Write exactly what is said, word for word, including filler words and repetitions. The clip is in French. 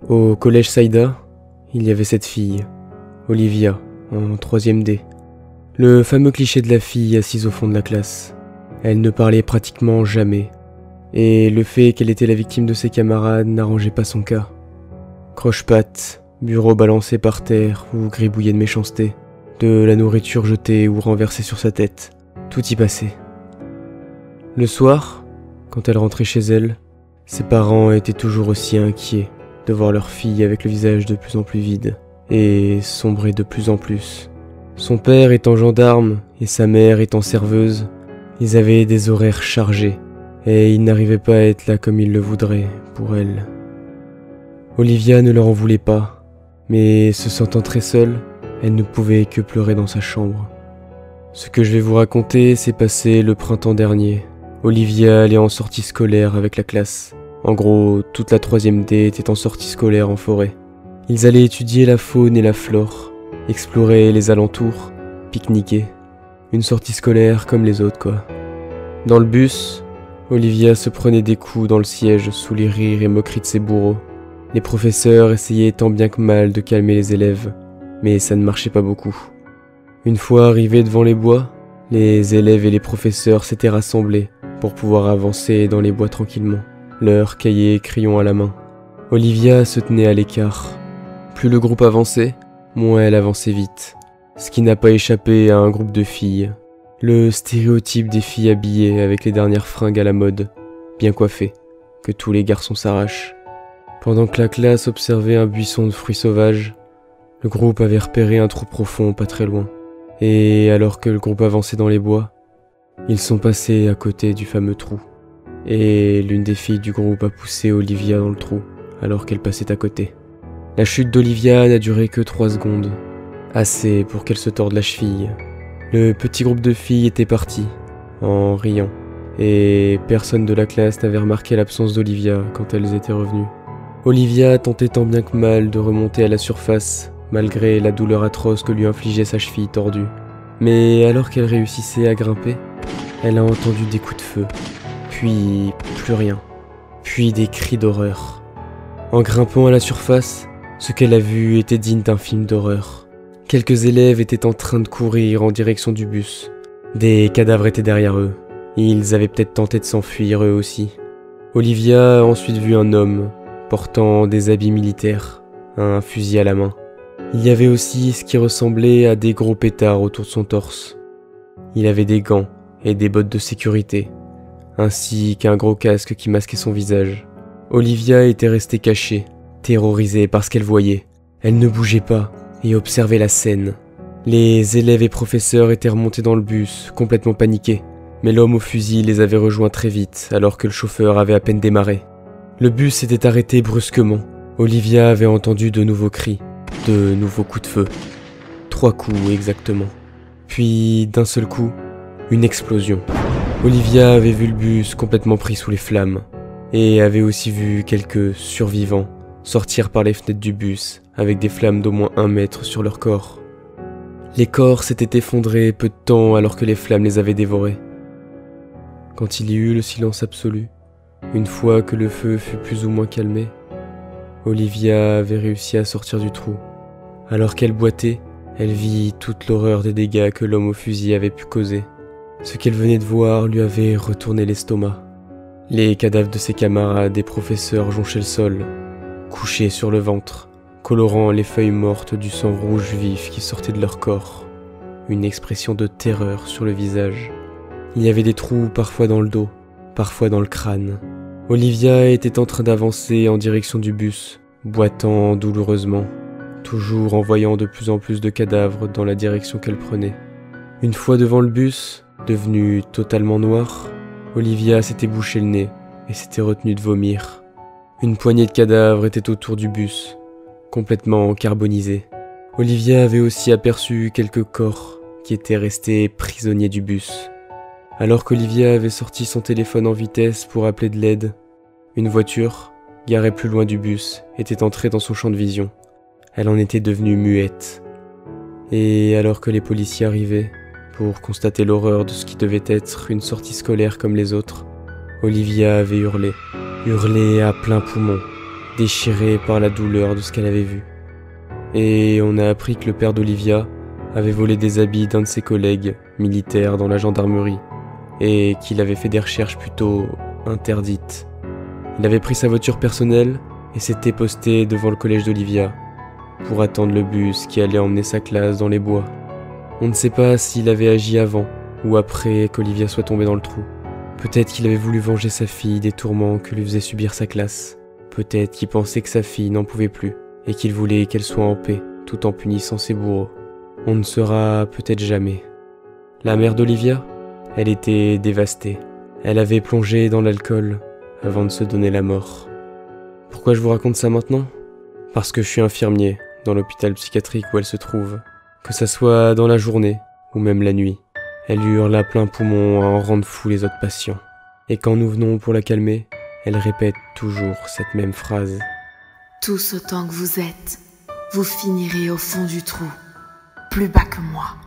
Au collège Saïda, il y avait cette fille, Olivia, en troisième D. Le fameux cliché de la fille assise au fond de la classe. Elle ne parlait pratiquement jamais, et le fait qu'elle était la victime de ses camarades n'arrangeait pas son cas. Croche-pattes, bureau balancé par terre ou gribouillé de méchanceté, de la nourriture jetée ou renversée sur sa tête, tout y passait. Le soir, quand elle rentrait chez elle, ses parents étaient toujours aussi inquiets de voir leur fille avec le visage de plus en plus vide et sombrer de plus en plus. Son père étant gendarme et sa mère étant serveuse, ils avaient des horaires chargés et ils n'arrivaient pas à être là comme ils le voudraient pour elle. Olivia ne leur en voulait pas, mais se sentant très seule, elle ne pouvait que pleurer dans sa chambre. Ce que je vais vous raconter s'est passé le printemps dernier. Olivia allait en sortie scolaire avec la classe. En gros, toute la troisième D était en sortie scolaire en forêt. Ils allaient étudier la faune et la flore, explorer les alentours, pique-niquer. Une sortie scolaire comme les autres, quoi. Dans le bus, Olivia se prenait des coups dans le siège sous les rires et moqueries de ses bourreaux. Les professeurs essayaient tant bien que mal de calmer les élèves, mais ça ne marchait pas beaucoup. Une fois arrivés devant les bois, les élèves et les professeurs s'étaient rassemblés pour pouvoir avancer dans les bois tranquillement, leurs cahiers et crayons à la main. Olivia se tenait à l'écart. Plus le groupe avançait, moins elle avançait vite, ce qui n'a pas échappé à un groupe de filles. Le stéréotype des filles habillées avec les dernières fringues à la mode, bien coiffées, que tous les garçons s'arrachent. Pendant que la classe observait un buisson de fruits sauvages, le groupe avait repéré un trou profond pas très loin. Et alors que le groupe avançait dans les bois, ils sont passés à côté du fameux trou. Et l'une des filles du groupe a poussé Olivia dans le trou, alors qu'elle passait à côté. La chute d'Olivia n'a duré que trois secondes, assez pour qu'elle se torde la cheville. Le petit groupe de filles était parti, en riant, et personne de la classe n'avait remarqué l'absence d'Olivia quand elles étaient revenues. Olivia tentait tant bien que mal de remonter à la surface, malgré la douleur atroce que lui infligeait sa cheville tordue. Mais alors qu'elle réussissait à grimper, elle a entendu des coups de feu, puis plus rien, puis des cris d'horreur. En grimpant à la surface, ce qu'elle a vu était digne d'un film d'horreur. Quelques élèves étaient en train de courir en direction du bus. Des cadavres étaient derrière eux. Ils avaient peut-être tenté de s'enfuir eux aussi. Olivia a ensuite vu un homme, portant des habits militaires, un fusil à la main. Il y avait aussi ce qui ressemblait à des gros pétards autour de son torse. Il avait des gants et des bottes de sécurité, ainsi qu'un gros casque qui masquait son visage. Olivia était restée cachée, terrorisée par ce qu'elle voyait. Elle ne bougeait pas et observait la scène. Les élèves et professeurs étaient remontés dans le bus, complètement paniqués, mais l'homme au fusil les avait rejoints très vite alors que le chauffeur avait à peine démarré. Le bus s'était arrêté brusquement. Olivia avait entendu de nouveaux cris. De nouveaux coups de feu. Trois coups exactement. Puis, d'un seul coup, une explosion. Olivia avait vu le bus complètement pris sous les flammes, et avait aussi vu quelques survivants sortir par les fenêtres du bus avec des flammes d'au moins un mètre sur leur corps. Les corps s'étaient effondrés peu de temps alors que les flammes les avaient dévorés. Quand il y eut le silence absolu, une fois que le feu fut plus ou moins calmé, Olivia avait réussi à sortir du trou. Alors qu'elle boitait, elle vit toute l'horreur des dégâts que l'homme au fusil avait pu causer. Ce qu'elle venait de voir lui avait retourné l'estomac. Les cadavres de ses camarades et professeurs jonchaient le sol, couchés sur le ventre, colorant les feuilles mortes du sang rouge vif qui sortait de leur corps. Une expression de terreur sur le visage. Il y avait des trous parfois dans le dos, parfois dans le crâne. Olivia était en train d'avancer en direction du bus, boitant douloureusement, toujours en voyant de plus en plus de cadavres dans la direction qu'elle prenait. Une fois devant le bus, devenu totalement noir, Olivia s'était bouché le nez et s'était retenue de vomir. Une poignée de cadavres était autour du bus, complètement carbonisés. Olivia avait aussi aperçu quelques corps qui étaient restés prisonniers du bus. Alors qu'Olivia avait sorti son téléphone en vitesse pour appeler de l'aide, une voiture, garée plus loin du bus, était entrée dans son champ de vision. Elle en était devenue muette. Et alors que les policiers arrivaient, pour constater l'horreur de ce qui devait être une sortie scolaire comme les autres, Olivia avait hurlé, hurlé à plein poumon, déchirée par la douleur de ce qu'elle avait vu. Et on a appris que le père d'Olivia avait volé des habits d'un de ses collègues militaires dans la gendarmerie et qu'il avait fait des recherches plutôt interdites. Il avait pris sa voiture personnelle et s'était posté devant le collège d'Olivia pour attendre le bus qui allait emmener sa classe dans les bois. On ne sait pas s'il avait agi avant ou après qu'Olivia soit tombée dans le trou. Peut-être qu'il avait voulu venger sa fille des tourments que lui faisait subir sa classe. Peut-être qu'il pensait que sa fille n'en pouvait plus et qu'il voulait qu'elle soit en paix tout en punissant ses bourreaux. On ne saura peut-être jamais. La mère d'Olivia, elle était dévastée. Elle avait plongé dans l'alcool avant de se donner la mort. Pourquoi je vous raconte ça maintenant ? Parce que je suis infirmier dans l'hôpital psychiatrique où elle se trouve. Que ça soit dans la journée ou même la nuit. Elle hurle à plein poumon à en rendre fou les autres patients. Et quand nous venons pour la calmer, elle répète toujours cette même phrase. Tous autant que vous êtes, vous finirez au fond du trou, plus bas que moi.